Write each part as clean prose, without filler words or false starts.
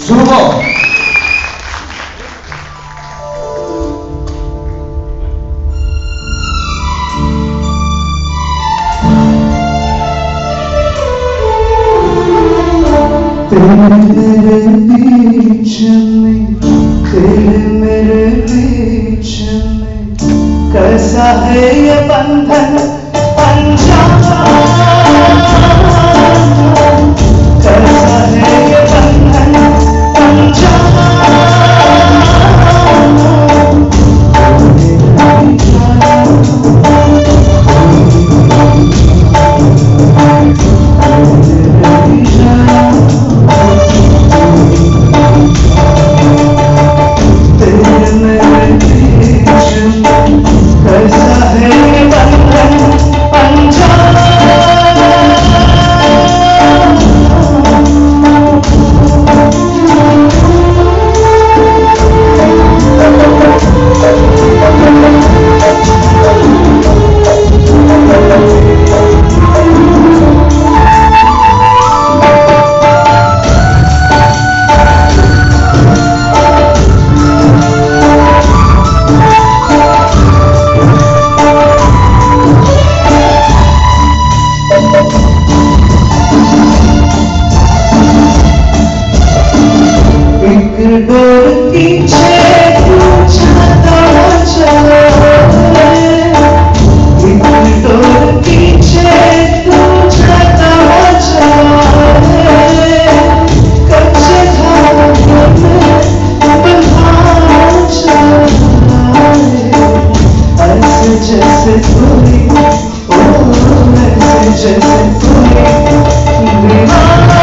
수고. तेरे बीच में, तेरे मेरे बीच में कैसा है ये बंधन अनजाना, कैसा है ये बंधन अनजाना। डोर पीछे जाता चला है, एक डोर पीछे जाता चला है, कच्चे धागे में बंधा चला है। ऐसे जैसे कोई, ओ ऐसे जैसे कोई दीवाना,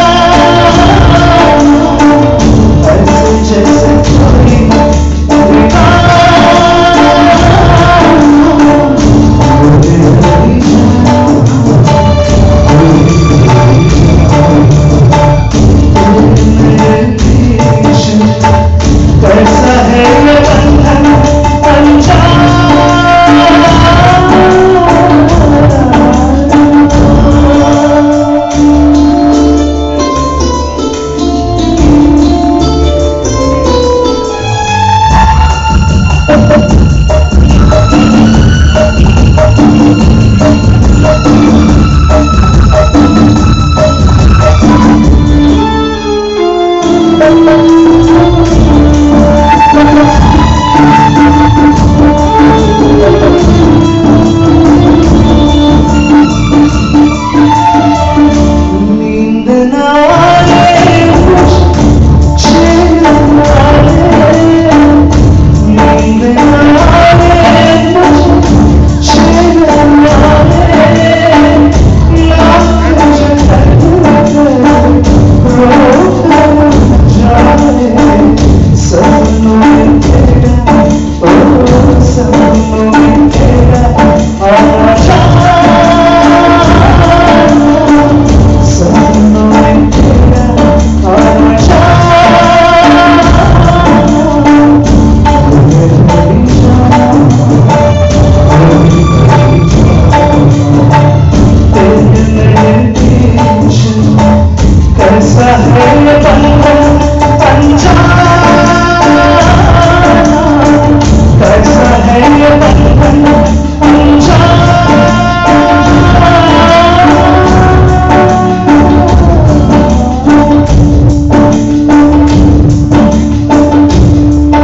कैसा है ये बंधन अनजाना।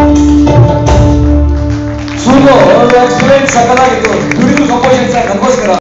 수고. 엑스레이 작가다 이거.